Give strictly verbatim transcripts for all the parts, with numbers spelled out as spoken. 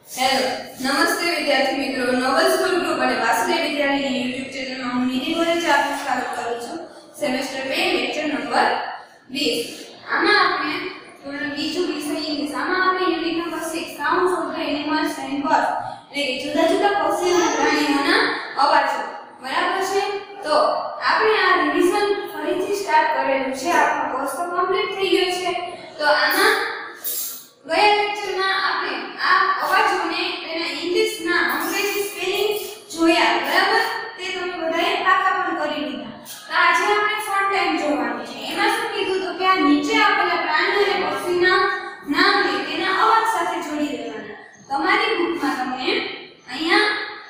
Hello નમસ્તે વિદ્યાર્થી મિત્રો, નોબલ સ્કૂલ ગ્રુપ અને વાસુદેવ વિદ્યાલયની યુટ્યુબ ચેનલમાં હું નિધિ ગોરેચા આપનું સ્વાગત કરું છું. સેમેસ્ટર બે લેક્ચર નંબર વીસ. આમાં આપણે ધોરણ બીજું વિષય ઇંગ્લિશ. આમાં આપણે યુનિટ નંબર છ sounds of the animals and birds, એટલે કે જુદા જુદા પક્ષીઓ અને પ્રાણીઓના અવાજો. બરાબર છે? તો આપણે આ રિવિઝન ફરીથી સ્ટાર્ટ કરેલું છે. આપણો કોર્સ તો કમ્પ્લીટ થઈ ગયો છે. તો આમાં ગયા લેક્ચરમાં આપણે આ અવાજોને તેના ઇંગ્લિશના અંગ્રેજી સ્પેલિંગ જોયા. બરાબર? તે તમે બધાએ પાકા પણ કરી લીધા. તો આજે આપણે ફર્સ્ટ ટાઈમ જોવાનું છે. એમાં શું કીધું તો કે આ નીચે આપેલા પ્રાણી અને પક્ષીના નામને તેના અવાજ સાથે જોડી દેવાના. તમારી બુકમાં તમને અહીંયા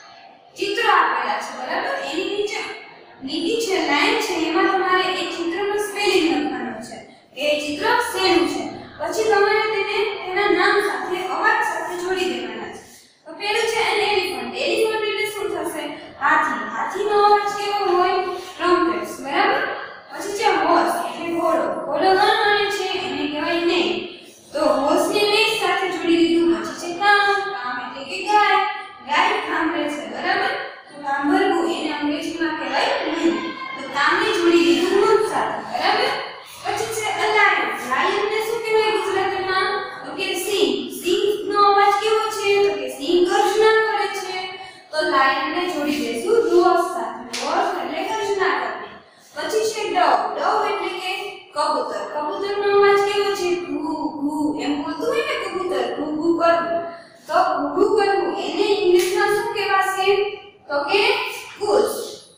ચિત્રો આપેલા છે. બરાબર? એની નીચે લીટી છે, લાઈન છે, એમાં તમારે એ ચિત્રનો સ્પેલિંગ લખવાનો છે. એ ચિત્ર શેનું છે? પછી તમારે તેને તેના નામ સાથે અવાજ સાથે જોડી દેવાના છે. તો પહેલું છે એન એલિફન્ટ. એલિફન્ટ એટલે શું થશે? હાથી. હાથીનો અવાજ કેવો હોય? ટ્રમ્પેટ્સ. બરાબર? પછી છે હોર્સ એટલે ઘોડો. ઘોડો ગણવાનો છે, એને કહેવાય નેય. તો હોર્સને નેય સાથે જોડી દીધું. પછી છે કામ. કામ એટલે કે ગાય. ગાય સાંભળે છે. બરાબર? તો સાંભળવું એને અંગ્રેજીમાં કહેવાય મૂન. તો કામને જોડી દીધું મૂન સાથે. બરાબર? પછી છે અ લાયન. લાયનને શું કહેવાય ગુજરાતીમાં? તો કે સિંહ. સિંહનો અવાજ કેવો છે? તો કે સિંહ ગર્જના કરે છે. તો લાયનને જોડી દેશું રોર સાથે. રોર એટલે ગર્જના કરવી. પછી છે ડવ. ડવ એટલે કે કબૂતર. કબૂતરનો અવાજ કેવો છે? ઘૂ ઘૂ એમ બોલતું હોય ને કબૂતર, ઘૂ ઘૂ કરવું. તો ઘૂ ઘૂ કરવું એને ઇંગ્લિશમાં શું કહેવાશે? તો કે કૂસ.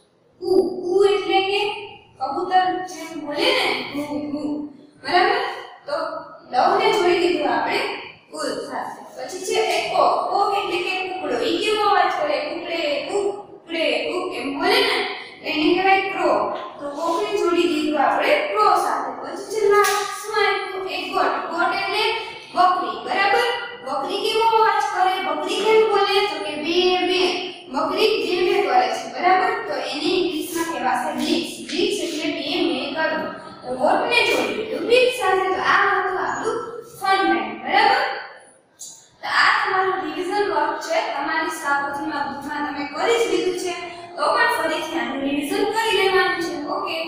કૂ કૂ એટલે કે કબૂતર જેમ બોલે ને ઘૂ ઘૂ. બરાબર? તો ડવને જોડી દીધું આપણે કૂલ સાથે. પછી છે એકો. કોક એટલે કે કૂકડો. ઈ કેવો અવાજ કરે? કૂકડે કૂક કૂકડે કૂક એમ બોલે ને એને કહેવાય ક્રો. તો કોકને જોડી દીધું આપણે ક્રો સાથે. પછી છે લાસ્ટમાં એક ગોટ. ગોટ એટલે બકરી. બરાબર? બકરી કેવો અવાજ કરે? બકરી કેમ બોલે? તો કે બે બે. બકરી બે બે કરે છે. બરાબર? તો એને ઇંગ્લિશમાં કહેવાશે બ્લિક્સ. બ્લિક્સ એટલે બે બે કરવું. તો ગોટને જોડી દીધું બ્લિક્સ સાથે. તો આ હતું આપણું ફન ટાઈમ. બરાબર? તો આ તમારું રિવિઝન વર્ક છે. તમારી સાપોથીમાં બુકમાં તમે કરી જ લીધું છે. તો પણ ફરીથી આનું રિવિઝન કરી લેવાનું છે. ઓકે.